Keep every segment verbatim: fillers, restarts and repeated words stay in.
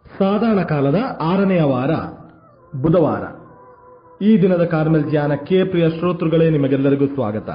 ಸಾಧಾರಣ ಕಾಲದ ಆರನೆಯ ವಾರ ಬುಧವಾರ. ಈ ದಿನದ ಕಾರ್ಮೆಲ್ ಧ್ಯಾನಕ್ಕೆ ಪ್ರಿಯ ಶ್ರೋತೃಗಳೇ, ನಿಮಗೆಲ್ಲರಿಗೂ ಸ್ವಾಗತ.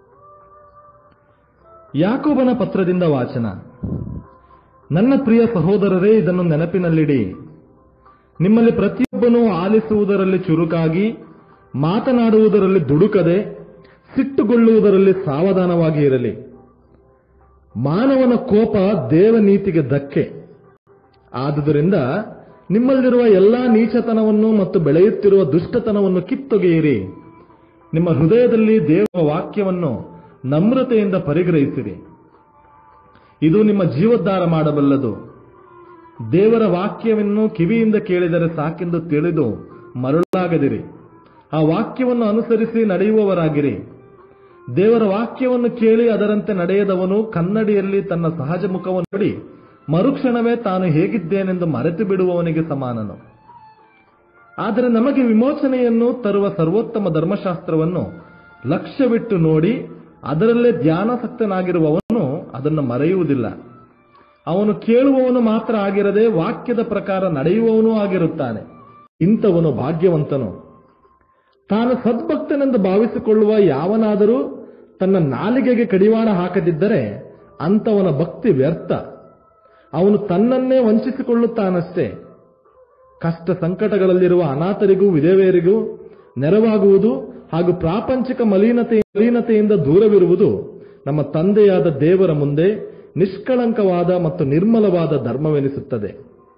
ಯಾಕೋಬನ ಪತ್ರದಿಂದ ವಾಚನ. ನನ್ನ ಪ್ರಿಯ ಸಹೋದರರೇ, ಇದನ್ನು ನೆನಪಿನಲ್ಲಿಡಿ. ನಿಮ್ಮಲ್ಲಿ ಪ್ರತಿಯೊಬ್ಬನೂ ಆಲಿಸುವುದರಲ್ಲಿ ಚುರುಕಾಗಿ, ಮಾತನಾಡುವುದರಲ್ಲಿ ದುಡುಕದೆ, ಸಿಟ್ಟುಗೊಳ್ಳುವುದರಲ್ಲಿ ಸಾವಧಾನವಾಗಿ ಇರಲಿ. ಮಾನವನ ಕೋಪ ದೇವನೀತಿಗೆ ಧಕ್ಕೆ. ಆದುದರಿಂದ ನಿಮ್ಮಲ್ಲಿರುವ ಎಲ್ಲಾ ನೀಚತನವನ್ನು ಮತ್ತು ಬೆಳೆಯುತ್ತಿರುವ ದುಷ್ಟತನವನ್ನು ಕಿತ್ತೊಗೆಯಿರಿ. ನಿಮ್ಮ ಹೃದಯದಲ್ಲಿ ದೇವರ ವಾಕ್ಯವನ್ನು ನಮ್ರತೆಯಿಂದ ಪರಿಗ್ರಹಿಸಿರಿ. ಇದು ನಿಮ್ಮ ಜೀವೋದ್ಧಾರ ಮಾಡಬಲ್ಲದು. ದೇವರ ವಾಕ್ಯವನ್ನು ಕಿವಿಯಿಂದ ಕೇಳಿದರೆ ಸಾಕೆಂದು ತಿಳಿದು ಮರುಳಾಗದಿರಿ. ಆ ವಾಕ್ಯವನ್ನು ಅನುಸರಿಸಿ ನಡೆಯುವವರಾಗಿರಿ. ದೇವರ ವಾಕ್ಯವನ್ನು ಕೇಳಿ ಅದರಂತೆ ನಡೆಯದವನು ಕನ್ನಡಿಯಲ್ಲಿ ತನ್ನ ಸಹಜ ಮುಖವನ್ನು ನೋಡಿ ಮರುಕ್ಷಣವೇ ತಾನು ಹೇಗಿದ್ದೇನೆಂದು ಮರೆತು ಬಿಡುವವನಿಗೆ ಸಮಾನನು. ಆದರೆ ನಮಗೆ ವಿಮೋಚನೆಯನ್ನು ತರುವ ಸರ್ವೋತ್ತಮ ಧರ್ಮಶಾಸ್ತ್ರವನ್ನು ಲಕ್ಷ್ಯವಿಟ್ಟು ನೋಡಿ ಅದರಲ್ಲೇ ಧ್ಯಾನಾಸಕ್ತನಾಗಿರುವವನು ಅದನ್ನು ಮರೆಯುವುದಿಲ್ಲ. ಅವನು ಕೇಳುವವನು ಮಾತ್ರ ಆಗಿರದೆ ವಾಕ್ಯದ ಪ್ರಕಾರ ನಡೆಯುವವನೂ ಆಗಿರುತ್ತಾನೆ. ಇಂಥವನು ಭಾಗ್ಯವಂತನು. ತಾನು ಸದ್ಭಕ್ತನೆಂದು ಭಾವಿಸಿಕೊಳ್ಳುವ ಯಾವನಾದರೂ ತನ್ನ ನಾಲಿಗೆಗೆ ಕಡಿವಾಣ ಹಾಕದಿದ್ದರೆ ಅಂಥವನ ಭಕ್ತಿ ವ್ಯರ್ಥ. ಅವನು ತನ್ನನ್ನೇ ವಂಚಿಸಿಕೊಳ್ಳುತ್ತಾನಷ್ಟೇ. ಕಷ್ಟ ಸಂಕಟಗಳಲ್ಲಿರುವ ಅನಾಥರಿಗೂ ವಿಧವೆಯರಿಗೂ ನೆರವಾಗುವುದು ಹಾಗೂ ಪ್ರಾಪಂಚಿಕ ಮಲಿನತೆ ಮಲಿನತೆಯಿಂದ ದೂರವಿರುವುದು ನಮ್ಮ ತಂದೆಯಾದ ದೇವರ ಮುಂದೆ ನಿಷ್ಕಳಂಕವಾದ ಮತ್ತು ನಿರ್ಮಲವಾದ ಧರ್ಮವೆನಿಸುತ್ತದೆ.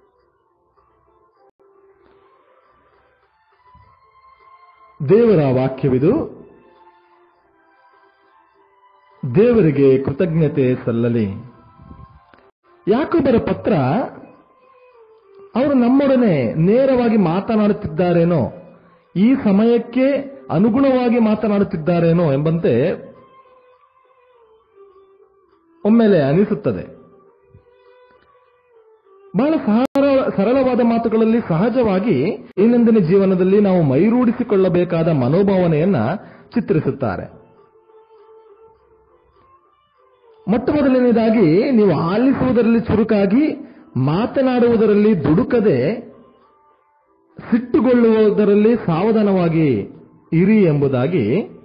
ದೇವರ ವಾಕ್ಯವಿದು. ದೇವರಿಗೆ ಕೃತಜ್ಞತೆ ಸಲ್ಲಲಿ. ಯಾಕೋಬರ ಪತ್ರ ಅವರು ನಮ್ಮೊಡನೆ ನೇರವಾಗಿ ಮಾತನಾಡುತ್ತಿದ್ದಾರೇನೋ, ಈ ಸಮಯಕ್ಕೆ ಅನುಗುಣವಾಗಿ ಮಾತನಾಡುತ್ತಿದ್ದಾರೇನೋ ಎಂಬಂತೆ ಒಮ್ಮೆಲೆ ಅನಿಸುತ್ತದೆ. ಬಹಳ ಸರಳವಾದ ಮಾತುಗಳಲ್ಲಿ ಸಹಜವಾಗಿ ದೈನಂದಿನ ಜೀವನದಲ್ಲಿ ನಾವು ಮೈರೂಡಿಸಿಕೊಳ್ಳಬೇಕಾದ ಮನೋಭಾವನೆಯನ್ನ ಚಿತ್ರಿಸುತ್ತಾರೆ. ಮೊಟ್ಟ ಮೊದಲನೇದಾಗಿ, ನೀವು ಆಲಿಸುವುದರಲ್ಲಿ ಚುರುಕಾಗಿ, ಮಾತನಾಡುವುದರಲ್ಲಿ ದುಡುಕದೆ, ಸಿಟ್ಟುಗೊಳ್ಳುವುದರಲ್ಲಿ ಸಾವಧಾನವಾಗಿ ಇರಿ ಎಂಬುದಾಗಿ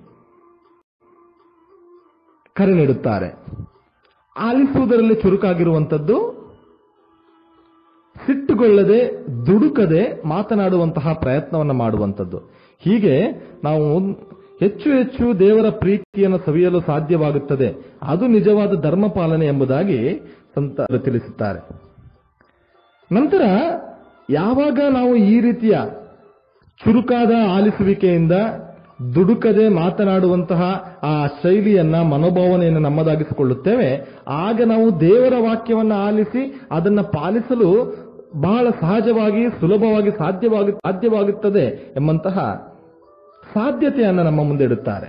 ಕರೆ ನೀಡುತ್ತಾರೆ. ಆಲಿಸುವುದರಲ್ಲಿ ಚುರುಕಾಗಿರುವಂಥದ್ದು, ಸಿಟ್ಟುಗೊಳ್ಳದೆ ದುಡುಕದೆ ಮಾತನಾಡುವಂತಹ ಪ್ರಯತ್ನವನ್ನು ಮಾಡುವಂಥದ್ದು. ಹೀಗೆ ನಾವು ಹೆಚ್ಚು ಹೆಚ್ಚು ದೇವರ ಪ್ರೀತಿಯನ್ನು ಸವಿಯಲು ಸಾಧ್ಯವಾಗುತ್ತದೆ. ಅದು ನಿಜವಾದ ಧರ್ಮ ಪಾಲನೆ ಎಂಬುದಾಗಿ ಸಂತರು ತಿಳಿಸುತ್ತಾರೆ. ನಂತರ ಯಾವಾಗ ನಾವು ಈ ರೀತಿಯ ಚುರುಕಾದ ಆಲಿಸುವಿಕೆಯಿಂದ ದುಡುಕದೆ ಮಾತನಾಡುವಂತಹ ಆ ಶೈಲಿಯನ್ನ, ಮನೋಭಾವನೆಯನ್ನು ನಮ್ಮದಾಗಿಸಿಕೊಳ್ಳುತ್ತೇವೆ, ಆಗ ನಾವು ದೇವರ ವಾಕ್ಯವನ್ನು ಆಲಿಸಿ ಅದನ್ನು ಪಾಲಿಸಲು ಬಹಳ ಸಹಜವಾಗಿ, ಸುಲಭವಾಗಿ ಸಾಧ್ಯವಾಗಿ ಸಾಧ್ಯವಾಗುತ್ತದೆ ಎಂಬಂತಹ ಸಾಧ್ಯತೆಯನ್ನು ನಮ್ಮ ಮುಂದೆ ಇಡುತ್ತಾರೆ.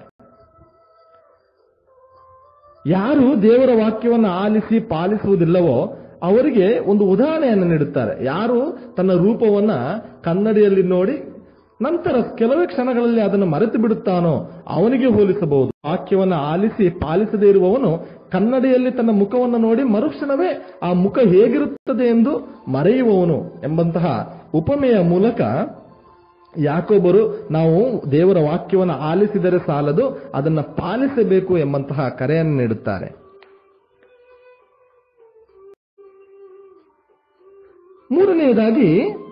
ಯಾರು ದೇವರ ವಾಕ್ಯವನ್ನು ಆಲಿಸಿ ಪಾಲಿಸುವುದಿಲ್ಲವೋ ಅವರಿಗೆ ಒಂದು ಉದಾಹರಣೆಯನ್ನು ನೀಡುತ್ತಾರೆ. ಯಾರು ತನ್ನ ರೂಪವನ್ನ ಕನ್ನಡಿಯಲ್ಲಿ ನೋಡಿ ನಂತರ ಕೆಲವೇ ಕ್ಷಣಗಳಲ್ಲಿ ಅದನ್ನು ಮರೆತು ಬಿಡುತ್ತಾನೋ ಅವನಿಗೆ ಹೋಲಿಸಬಹುದು. ವಾಕ್ಯವನ್ನು ಆಲಿಸಿ ಪಾಲಿಸದೇ ಇರುವವನು ಕನ್ನಡಿಯಲ್ಲಿ ತನ್ನ ಮುಖವನ್ನು ನೋಡಿ ಮರುಕ್ಷಣವೇ ಆ ಮುಖ ಹೇಗಿರುತ್ತದೆ ಎಂದು ಮರೆಯುವವನು ಎಂಬಂತಹ ಉಪಮೆಯ ಮೂಲಕ ಯಾಕೋಬರು ನಾವು ದೇವರ ವಾಕ್ಯವನ್ನು ಆಲಿಸಿದರೆ ಸಾಲದು, ಅದನ್ನು ಪಾಲಿಸಬೇಕು ಎಂಬಂತಹ ಕರೆಯನ್ನು ನೀಡುತ್ತಾರೆ. ಮೂರನೆಯದಾಗಿ,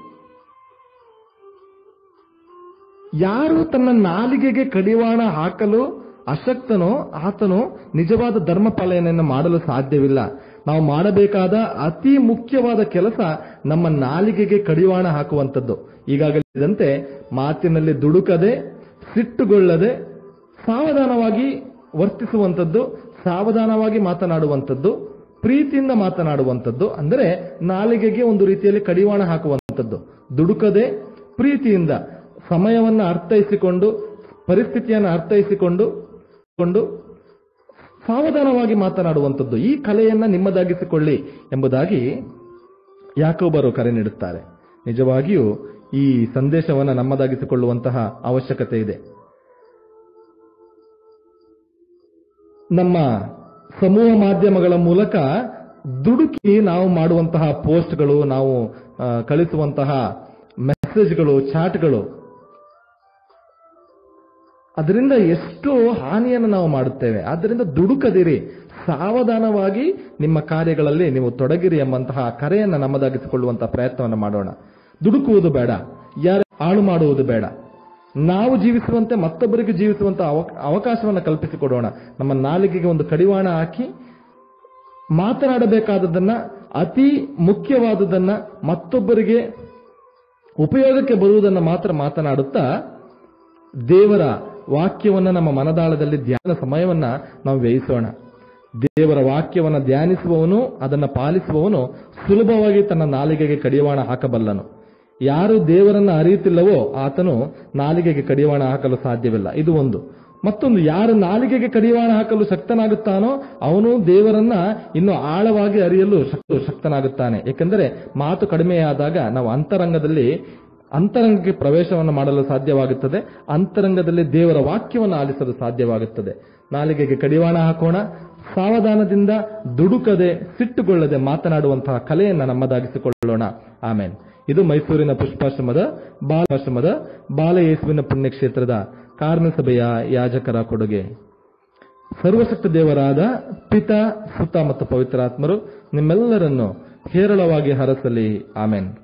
ಯಾರು ತನ್ನ ನಾಲಿಗೆಗೆ ಕಡಿವಾಣ ಹಾಕಲು ಅಶಕ್ತನೋ ಆತನು ನಿಜವಾದ ಧರ್ಮ ಪಾಲನೆಯನ್ನು ಮಾಡಲು ಸಾಧ್ಯವಿಲ್ಲ. ನಾವು ಮಾಡಬೇಕಾದ ಅತಿ ಮುಖ್ಯವಾದ ಕೆಲಸ ನಮ್ಮ ನಾಲಿಗೆಗೆ ಕಡಿವಾಣ ಹಾಕುವಂಥದ್ದು. ಈಗಾಗಲಿದಂತೆ ಮಾತಿನಲ್ಲಿ ದುಡುಕದೆ, ಸಿಟ್ಟುಗೊಳ್ಳದೆ, ಸಾವಧಾನವಾಗಿ ವರ್ತಿಸುವಂಥದ್ದು, ಸಾವಧಾನವಾಗಿ ಮಾತನಾಡುವಂಥದ್ದು, ಪ್ರೀತಿಯಿಂದ ಮಾತನಾಡುವಂಥದ್ದು. ಅಂದರೆ ನಾಲಿಗೆಗೆ ಒಂದು ರೀತಿಯಲ್ಲಿ ಕಡಿವಾಣ ಹಾಕುವಂಥದ್ದು. ದುಡುಕದೆ ಪ್ರೀತಿಯಿಂದ ಸಮಯವನ್ನು ಅರ್ಥೈಸಿಕೊಂಡು, ಪರಿಸ್ಥಿತಿಯನ್ನು ಅರ್ಥೈಸಿಕೊಂಡು ಕೊಂಡು ಸಾವಧಾನವಾಗಿ ಮಾತನಾಡುವಂಥದ್ದು. ಈ ಕಲೆಯನ್ನ ನಿಮ್ಮದಾಗಿಸಿಕೊಳ್ಳಿ ಎಂಬುದಾಗಿ ಯಾಕೋಬರು ಕರೆ ನೀಡುತ್ತಾರೆ. ನಿಜವಾಗಿಯೂ ಈ ಸಂದೇಶವನ್ನು ನಮ್ಮದಾಗಿಸಿಕೊಳ್ಳುವಂತಹ ಅವಶ್ಯಕತೆ ಇದೆ. ನಮ್ಮ ಸಮೂಹ ಮಾಧ್ಯಮಗಳ ಮೂಲಕ ದುಡುಕಿ ನಾವು ಮಾಡುವಂತಹ ಪೋಸ್ಟ್ಗಳು, ನಾವು ಕಳಿಸುವಂತಹ ಮೆಸೇಜ್ಗಳು, ಚಾಟ್ಗಳು, ಅದರಿಂದ ಎಷ್ಟು ಹಾನಿಯನ್ನು ನಾವು ಮಾಡುತ್ತೇವೆ. ಆದ್ದರಿಂದ ದುಡುಕದಿರಿ, ಸಾವಧಾನವಾಗಿ ನಿಮ್ಮ ಕಾರ್ಯಗಳಲ್ಲಿ ನೀವು ತೊಡಗಿರಿ ಎಂಬಂತಹ ಕರೆಯನ್ನು ನಮ್ಮದಾಗಿಸಿಕೊಳ್ಳುವಂತಹ ಪ್ರಯತ್ನವನ್ನು ಮಾಡೋಣ. ದುಡುಕುವುದು ಬೇಡ, ಯಾರ ಹಾಳು ಮಾಡುವುದು ಬೇಡ. ನಾವು ಜೀವಿಸುವಂತೆ ಮತ್ತೊಬ್ಬರಿಗೆ ಜೀವಿಸುವಂತಹ ಅವಕಾಶವನ್ನು ಕಲ್ಪಿಸಿಕೊಡೋಣ. ನಮ್ಮ ನಾಲಿಗೆಗೆ ಒಂದು ಕಡಿವಾಣ ಹಾಕಿ ಮಾತನಾಡಬೇಕಾದದನ್ನ, ಅತಿ ಮುಖ್ಯವಾದುದನ್ನ, ಮತ್ತೊಬ್ಬರಿಗೆ ಉಪಯೋಗಕ್ಕೆ ಬರುವುದನ್ನು ಮಾತ್ರ ಮಾತನಾಡುತ್ತಾ ದೇವರ ವಾಕ್ಯವನ್ನು ನಮ್ಮ ಮನದಾಳದಲ್ಲಿ ಧ್ಯಾನ ಸಮಯವನ್ನ ನಾವು ವ್ಯಯಿಸೋಣ. ದೇವರ ವಾಕ್ಯವನ್ನು ಧ್ಯಾನಿಸುವವನು, ಅದನ್ನು ಪಾಲಿಸುವವನು ಸುಲಭವಾಗಿ ತನ್ನ ನಾಲಿಗೆಗೆ ಕಡಿವಾಣ ಹಾಕಬಲ್ಲನು. ಯಾರು ದೇವರನ್ನ ಅರಿಯುತ್ತಿಲ್ಲವೋ ಆತನು ನಾಲಿಗೆಗೆ ಕಡಿವಾಣ ಹಾಕಲು ಸಾಧ್ಯವಿಲ್ಲ. ಇದು ಒಂದು. ಮತ್ತೊಂದು, ಯಾರು ನಾಲಿಗೆಗೆ ಕಡಿವಾಣ ಹಾಕಲು ಶಕ್ತನಾಗುತ್ತಾನೋ ಅವನು ದೇವರನ್ನ ಇನ್ನು ಆಳವಾಗಿ ಅರಿಯಲು ಶಕ್ತನಾಗುತ್ತಾನೆ. ಏಕೆಂದರೆ ಮಾತು ಕಡಿಮೆಯಾದಾಗ ನಾವು ಅಂತರಂಗದಲ್ಲಿ ಅಂತರಂಗಕ್ಕೆ ಪ್ರವೇಶವನ್ನು ಮಾಡಲು ಸಾಧ್ಯವಾಗುತ್ತದೆ. ಅಂತರಂಗದಲ್ಲಿ ದೇವರ ವಾಕ್ಯವನ್ನು ಆಲಿಸಲು ಸಾಧ್ಯವಾಗುತ್ತದೆ. ನಾಲಿಗೆಗೆ ಕಡಿವಾಣ ಹಾಕೋಣ. ಸಾವಧಾನದಿಂದ, ದುಡುಕದೆ, ಸಿಟ್ಟುಗೊಳ್ಳದೆ ಮಾತನಾಡುವಂತಹ ಕಲೆಯನ್ನು ನಮ್ಮದಾಗಿಸಿಕೊಳ್ಳೋಣ. ಆಮೇನ್. ಇದು ಮೈಸೂರಿನ ಪುಷ್ಪಾಶ್ರಮದ ಬಾಲಾಶ್ರಮದ ಬಾಲಯೇಸುವಿನ ಪುಣ್ಯಕ್ಷೇತ್ರದ ಕಾರ್ಮೆಲ್ ಸಭೆಯ ಯಾಜಕರ ಕೊಡುಗೆ. ಸರ್ವಶಕ್ತ ದೇವರಾದ ಪಿತಾ, ಸುತ ಮತ್ತು ಪವಿತ್ರಾತ್ಮರು ನಿಮ್ಮೆಲ್ಲರನ್ನು ಹೇರಳವಾಗಿ ಹರಸಲಿ. ಆಮೇನ್.